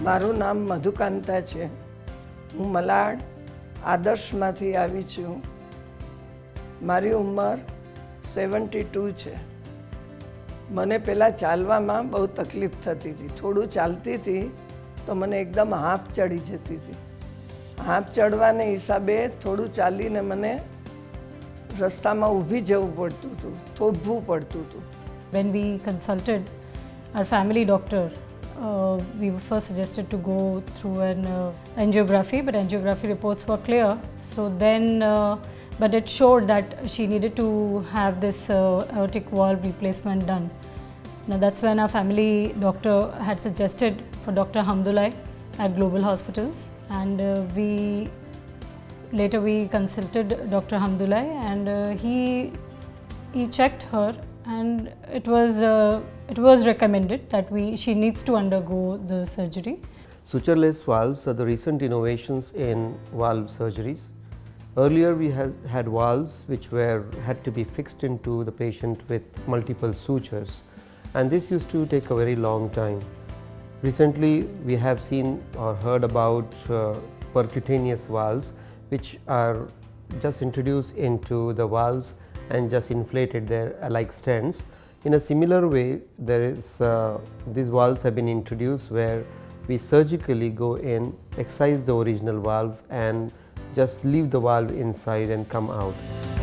મારું નામ મધુકાંતા છે. હું મલાડ આદર્શમાંથી આવી છું. મારી ઉંમર 72 છે. મને પહેલાં ચાલવામાં બહુ તકલીફ થતી હતી. થોડું ચાલતી હતી તો મને એકદમ હાંફ ચડી જતી હતી. હાંફ ચડવાને હિસાબે થોડું ચાલીને મને રસ્તામાં ઊભી જવું પડતું હતું, થોભવું પડતું હતું. When we consulted our family doctor, we were first suggested to go through an angiography, but angiography reports were clear. So then, but it showed that she needed to have this aortic valve replacement done. Now that's when our family doctor had suggested for Dr. Hamdullah at Global Hospitals, and later we consulted Dr. Hamdullah, and he checked her, and it was recommended that she needs to undergo the surgery. Sutureless valves are the recent innovations in valve surgeries. Earlier we had valves which had to be fixed into the patient with multiple sutures, and this used to take a very long time. Recently we have seen or heard about percutaneous valves, which are just introduced into the valves and just inflated there like stents. In a similar way, these valves have been introduced where we surgically go in, excise the original valve and just leave the valve inside and come out.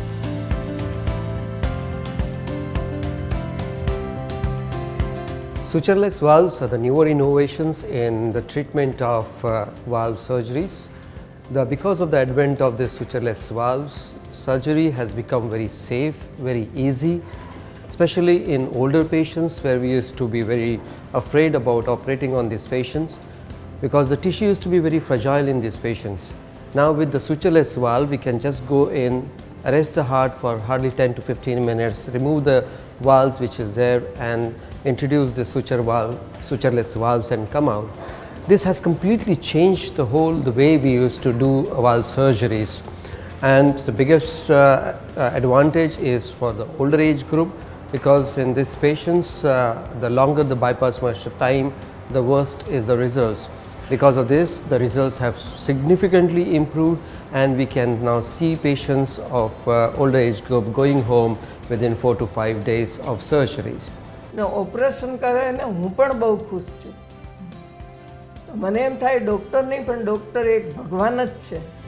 Sutureless valves are the newer innovations in the treatment of valve surgeries. Because of the advent of the sutureless valves, surgery has become very safe, very easy, especially in older patients where we used to be very afraid about operating on these patients because the tissue used to be very fragile in these patients. Now with the sutureless valve, we can just go in, arrest the heart for hardly 10 to 15 minutes, remove the valves which is there and introduce the sutureless valves and come out. This has completely changed the way we used to do valve surgeries, and the biggest advantage is for the older age group, because in these patients the longer the bypass time, the worst is the results. Because of this, the results have significantly improved, and we can now see patients of older age group going home within 4 to 5 days of surgeries. Operation કરે ને હું પણ બહુ ખુશ છું. મને એમ થાય doctor નહીં પણ ડૉક્ટર એક ભગવાન જ છે.